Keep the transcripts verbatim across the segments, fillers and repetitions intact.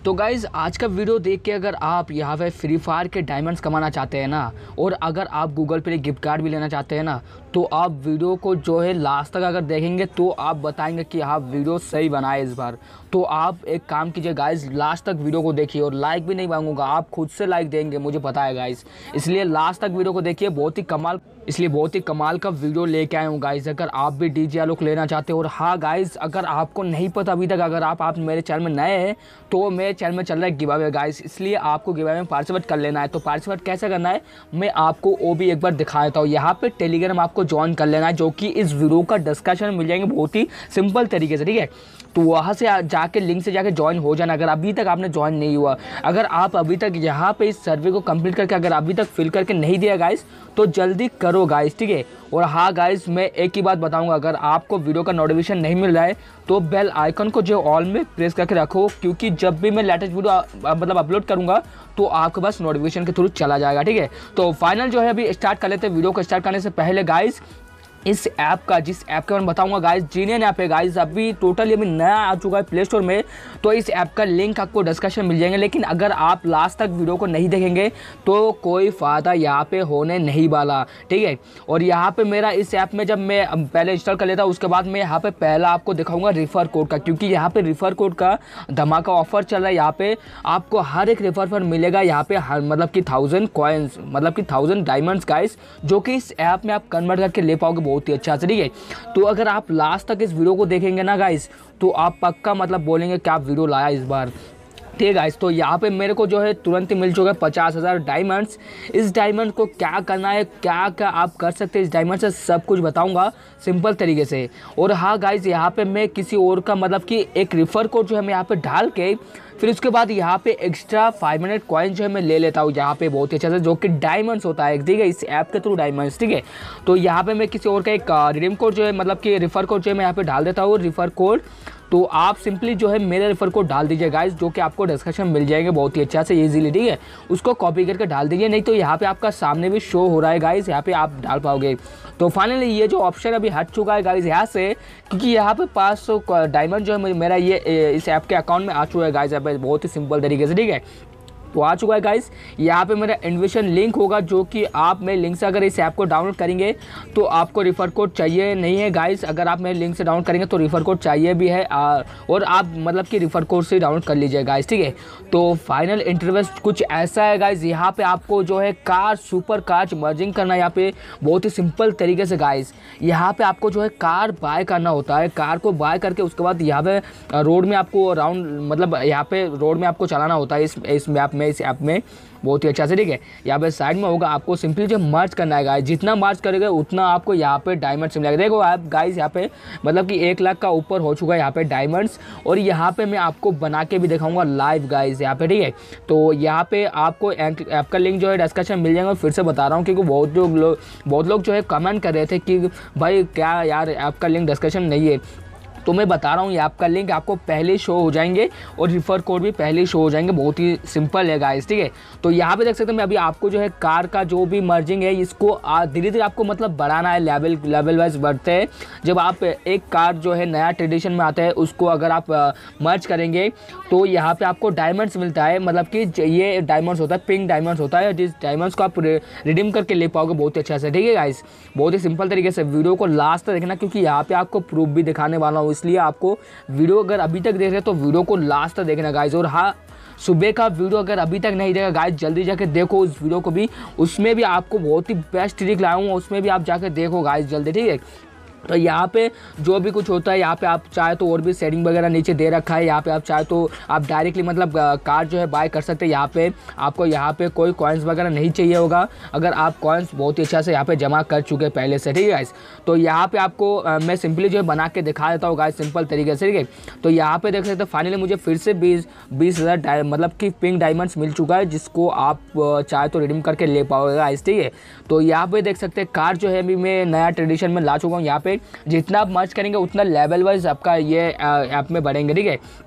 तो गाइज़ आज का वीडियो देख के अगर आप यहाँ पे फ्री फायर के डायमंड्स कमाना चाहते हैं ना, और अगर आप गूगल पे गिफ्ट कार्ड भी लेना चाहते हैं ना, तो आप वीडियो को जो है लास्ट तक अगर देखेंगे तो आप बताएंगे कि हाँ वीडियो सही बना है इस बार। तो आप एक काम कीजिए गाइज़, लास्ट तक वीडियो को देखिए और लाइक भी नहीं मांगूंगा, आप खुद से लाइक देंगे मुझे पता है गाइज़, इसलिए लास्ट तक वीडियो को देखिए। बहुत ही कमाल इसलिए बहुत ही कमाल का वीडियो लेके आया हूँ गाइज़। अगर आप भी डीजे लुक लेना चाहते हो, और हाँ गाइज़ अगर आपको नहीं पता अभी तक, अगर आप आप मेरे चैनल में नए हैं तो मेरे चैनल में चल रहा है गिव अवे गाइज़, इसलिए आपको गिव अवे में पार्टिसिपेट कर लेना है। तो पार्टिसिपेट कैसे करना है मैं आपको वो भी एक बार दिखा देता हूँ। यहाँ पे टेलीग्राम आपको ज्वाइन कर लेना है, जो कि इस वीडियो का डिस्कशन मिल जाएंगे बहुत ही सिंपल तरीके से, ठीक है। तो वहाँ से जाके लिंक से जाके ज्वाइन हो जाना अगर अभी तक आपने ज्वाइन नहीं हुआ। अगर आप अभी तक यहाँ पे इस सर्वे को कंप्लीट करके अगर अभी तक फिल करके नहीं दिया गाइस, तो जल्दी करो गाइस, ठीक है। और हाँ गाइस मैं एक ही बात बताऊंगा, अगर आपको वीडियो का नोटिफिकेशन नहीं मिल रहा है तो बेल आइकन को जो ऑल में प्रेस करके रखो, क्योंकि जब भी मैं लेटेस्ट वीडियो मतलब अपलोड करूंगा तो आपके पास नोटिफिकेशन के थ्रू चला जाएगा, ठीक है। तो फाइनल जो है अभी स्टार्ट कर लेते हैं। वीडियो को स्टार्ट करने से पहले गाइस इस ऐप का जिस ऐप के बारे में बताऊंगा गाइस, जीनियन ऐप है गाइस, अभी टोटली अभी नया आ चुका है प्ले स्टोर में। तो इस ऐप का लिंक आपको डिस्क्रिप्शन मिल जाएंगे, लेकिन अगर आप लास्ट तक वीडियो को नहीं देखेंगे तो कोई फ़ायदा यहाँ पे होने नहीं वाला, ठीक है। और यहाँ पे मेरा इस ऐप में जब मैं पहले इंस्टॉल कर लेता हूँ उसके बाद मैं यहाँ पे पहला आपको दिखाऊंगा रेफर कोड का, क्योंकि यहाँ पे रेफर कोड का धमाका ऑफर चल रहा है। यहाँ पे आपको हर एक रेफर पर मिलेगा यहाँ पे हर मतलब कि थाउजेंड कॉइन्स मतलब कि थाउजेंड डायमंड्स गाइस, जो कि इस ऐप में आप कन्वर्ट करके ले पाओगे बहुत ही अच्छा से, ठीक है। तो अगर आप लास्ट तक इस वीडियो को देखेंगे ना गाइस, तो आप पक्का मतलब बोलेंगे क्या वीडियो लाया इस बार, ठीक है गाइस। तो यहाँ पे मेरे को जो है तुरंत ही मिल चुका है पचास हज़ार डायमंड्स। इस डायमंड को क्या करना है, क्या क्या आप कर सकते हैं इस डायमंड से, सब कुछ बताऊंगा सिंपल तरीके से। और हाँ गाइस यहाँ पे मैं किसी और का मतलब कि एक रेफर कोड जो है मैं यहाँ पे डाल के फिर उसके बाद यहाँ पे एक्स्ट्रा फाइव हंड्रेड कॉइन जो है मैं ले लेता हूँ यहाँ पे बहुत ही अच्छा से, जो कि डायमंड्स होता है, ठीक है, इस ऐप के थ्रू डायमंड्स, ठीक है। तो यहाँ पे मैं किसी और का एक रिडीम कोड जो है मतलब कि रेफर कोड जो है मैं यहाँ पे डाल देता हूँ, रेफर कोड। तो आप सिंपली जो है मेरे रेफर कोड डाल दीजिए गाइस, जो कि आपको डिस्क्रिप्शन मिल जाएंगे बहुत ही अच्छा से इजीली, ठीक है। उसको कॉपी करके डाल दीजिए, नहीं तो यहाँ पे आपका सामने भी शो हो रहा है गाइस, यहाँ पे आप डाल पाओगे। तो फाइनली ये जो ऑप्शन अभी हट चुका है गाइस यहाँ से, क्योंकि यहाँ पे पाँच सौ डायमंड जो है मेरा ये इस ऐप के अकाउंट में आ चुका है गाइस, यहाँ पे बहुत ही सिंपल तरीके से, ठीक है। तो आ चुका है गाइस, यहाँ पे मेरा इन्विटेशन लिंक होगा, जो कि आप मेरे लिंक से अगर इस ऐप को डाउनलोड करेंगे तो आपको रेफर कोड चाहिए नहीं है गाइस। अगर आप मेरे लिंक से डाउनलोड करेंगे तो रेफर कोड चाहिए भी है, आ, और आप मतलब कि रेफर कोड से डाउनलोड कर लीजिए गाइस, ठीक है। तो फाइनल इंटरवेस्ट कुछ ऐसा है गाइस, यहाँ पे आपको जो है कार सुपर कार मर्जिंग करना है यहाँ पे बहुत ही सिंपल तरीके से गाइस। यहाँ पे आपको जो है कार बाय करना होता है, कार को बाय करके उसके बाद यहाँ पे रोड में आपको राउंड मतलब यहाँ पे रोड में आपको चलाना होता है इस इस मैप में, इस ऐप में बहुत ही अच्छा से, ठीक है। यहाँ पे साइड में होगा, आपको सिंपली जो मार्च करना है गाइस, जितना मार्च करेंगे उतना आपको यहाँ पे डायमंड्स मिलेगा। देखो आप गाइस यहाँ पे मतलब कि एक लाख का ऊपर हो चुका है यहाँ पे डायमंड्स, और यहाँ पे मैं आपको बना के भी दिखाऊंगा लाइव गाइस यहाँ पे, ठीक है। तो यहाँ पे आपको ऐप का लिंक जो है डिस्क्रिप्शन मिल जाएगा, फिर से बता रहा हूँ, क्योंकि बहुत लोग बहुत लोग जो है कमेंट कर रहे थे कि भाई क्या यार ऐप का लिंक डिस्क्रिप्शन नहीं है। तो मैं बता रहा हूँ ये आपका लिंक आपको पहले शो हो जाएंगे और रेफर कोड भी पहले शो हो जाएंगे, बहुत ही सिंपल है गाइस, ठीक है। तो यहाँ पे देख सकते हैं मैं अभी आपको जो है कार का जो भी मर्जिंग है इसको धीरे धीरे आपको मतलब बढ़ाना है, लेवल लेवल वाइज बढ़ते हैं। जब आप एक कार जो है नया ट्रेडिशन में आता है उसको अगर आप मर्ज करेंगे तो यहाँ पे आपको डायमंड्स मिलता है, मतलब कि ये डायमंड्स होता है, पिंक डायमंड्स होता है, जिस डायमंड्स को आप रिडीम करके ले पाओगे बहुत ही अच्छा से, ठीक है गाइस। बहुत ही सिंपल तरीके से वीडियो को लास्ट तक देखना, क्योंकि यहाँ पे आपको प्रूफ भी दिखाने वाला हूँ, इसलिए आपको वीडियो अगर अभी तक देख रहे हैं तो वीडियो को लास्ट तक देखना गाइस। और हाँ सुबह का वीडियो अगर अभी तक नहीं देखा गाइस, जल्दी जाके देखो उस वीडियो को भी, उसमें भी आपको बहुत ही बेस्ट ट्रिक लाया हूँ, उसमें भी आप जाके देखो गाइस जल्दी, ठीक है। तो यहाँ पे जो भी कुछ होता है यहाँ पे आप चाहे तो और भी सेटिंग वगैरह नीचे दे रखा है, यहाँ पे आप चाहे तो आप डायरेक्टली मतलब कार जो है बाय कर सकते हैं। यहाँ पे आपको यहाँ पे कोई कॉइन्स वगैरह नहीं चाहिए होगा, अगर आप कॉइन्स बहुत ही अच्छा से यहाँ पे जमा कर चुके हैं पहले से, ठीक है गाइस। तो यहाँ पे आपको आ, मैं सिंपली जो है बना के दिखा देता हूँ गाइस सिंपल तरीके से, ठीक है। तो यहाँ पे देख सकते हैं फाइनली मुझे फिर से बीस बीस हज़ार मतलब कि पिंक डायमंड्स मिल चुका है, जिसको आप चाहे तो रिडीम करके ले पाओगे गाइस, ठीक है। तो यहाँ पे देख सकते हैं कार जो है अभी मैं नया ट्रेडिशन में ला चुका हूँ। यहाँ पे जितना आप मर्ज करेंगे उतना लेवल वाइज आपका ये ऐप में बढ़ेंगे, ठीक है।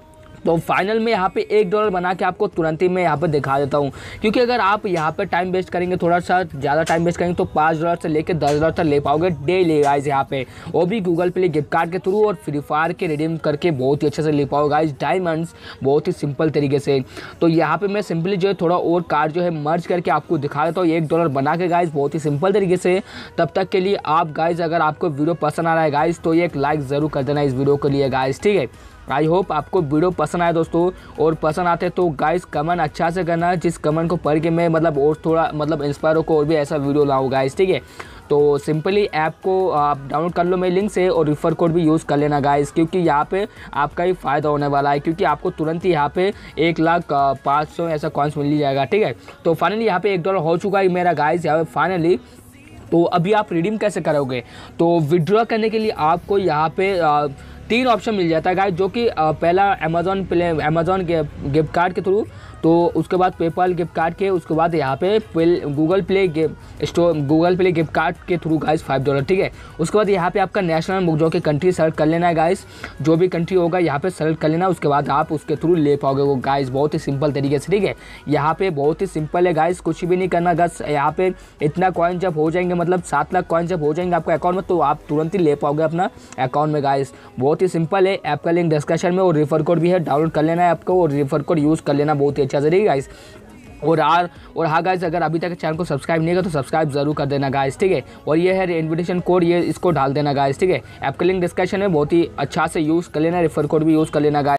तो फाइनल में यहाँ पे एक डॉलर बना के आपको तुरंत ही मैं यहाँ पे दिखा देता हूँ, क्योंकि अगर आप यहाँ पे टाइम वेस्ट करेंगे, थोड़ा सा ज़्यादा टाइम वेस्ट करेंगे, तो पाँच डॉलर से लेकर दस डॉलर तक ले पाओगे डेली गाइज यहाँ पे, वो भी गूगल प्ले गिफ्ट कार्ड के थ्रू और फ्री फायर के रिडीम करके बहुत ही अच्छे से ले पाओगे गाइज डायमंड्स, बहुत ही सिंपल तरीके से। तो यहाँ पर मैं सिंपली जो है थोड़ा और कार्ड जो है मर्ज करके आपको दिखा देता हूँ एक डॉलर बना के गाइज, बहुत ही सिंपल तरीके से। तब तक के लिए आप गाइज अगर आपको वीडियो पसंद आ रहा है गाइज तो ये एक लाइक ज़रूर कर देना इस वीडियो के लिए गाइज, ठीक है। आई होप आपको वीडियो पसंद आए दोस्तों, और पसंद आते तो गाइस कमेंट अच्छा से करना, जिस कमेंट को पढ़ के मैं मतलब और थोड़ा मतलब इंस्पायर हो को और भी ऐसा वीडियो लाऊं गाइस, ठीक है। तो सिंपली ऐप को आप डाउनलोड कर लो मेरे लिंक से और रिफ़र कोड भी यूज़ कर लेना गाइस, क्योंकि यहाँ पे आपका ही फ़ायदा होने वाला है, क्योंकि आपको तुरंत ही यहाँ पे एक लाख पाँच सौ ऐसा कॉइन्स मिल जाएगा, ठीक है। तो फाइनली यहाँ पे एक डॉलर हो चुका है मेरा गाइस यहाँ पे फाइनली। तो अभी आप रिडीम कैसे करोगे, तो विड्रॉ करने के लिए आपको यहाँ पे आ, तीन ऑप्शन मिल जाता है गाइस, जो कि पहला अमेज़ॉन प्ले अमेज़ॉन के गिफ्ट कार्ड के थ्रू, तो उसके बाद पेपाल गिफ्ट कार्ड के, उसके बाद यहाँ पे Google play store Google play gift card के थ्रू गाइस फाइव डॉलर, ठीक है। उसके बाद यहाँ पे आपका नेशनल बुक जो कि कंट्री सेलेक्ट कर लेना है गाइस, जो भी कंट्री होगा यहाँ पे सेलेक्ट कर लेना, उसके बाद आप उसके थ्रू ले पाओगे वो गाइस, बहुत ही सिंपल तरीके से, ठीक है। यहाँ पे बहुत ही सिंपल है गाइस, कुछ भी नहीं करना बस यहाँ पे इतना कॉइन जब हो जाएंगे, मतलब सात लाख कॉइन जब हो जाएंगे आपके अकाउंट में, तो आप तुरंत ही ले पाओगे अपना अकाउंट में गाइस, बहुत ही सिंपल है। ऐप का लिंक डिस्क्रिप्शन में और रेफर कोड भी है, डाउनलोड कर लेना है आपको और रेफर कोड यूज़ कर लेना बहुत ही अच्छा से गाइस। और यार और हाँ गाइस, अगर अभी तक चैनल को सब्सक्राइब नहीं किया तो सब्सक्राइब जरूर कर देना गाइस, ठीक है। और ये है इन्विटेशन कोड, ये इसको डाल देना गाइस, ठीक है। ऐप का लिंक डिस्क्रिप्शन में, बहुत ही अच्छा से यूज़ कर लेना, रेफर कोड भी यूज़ कर लेना गाइस।